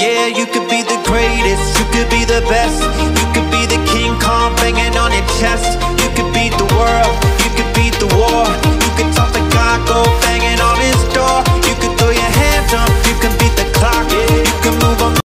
Yeah, you could be the greatest, you could be the best, you could be the King Kong banging on your chest.